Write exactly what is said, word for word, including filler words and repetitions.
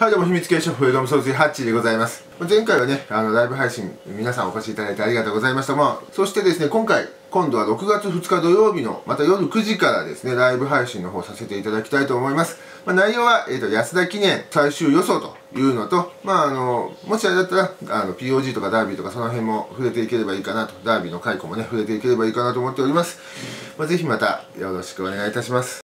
はい、どうも、秘密警視庁フェドム総帥ハッチーでございます。前回はね、あの、ライブ配信、皆さんお越しいただいてありがとうございました。まあ、そしてですね、今回、今度はろくがつふつか土曜日の、また夜くじからですね、ライブ配信の方させていただきたいと思います。まあ、内容は、えっと、安田記念最終予想というのと、まあ、あの、もしあれだったら、あの、ピーオージー とかダービーとかその辺も触れていければいいかなと、ダービーの回顧もね、触れていければいいかなと思っております。まあ、ぜひまたよろしくお願いいたします。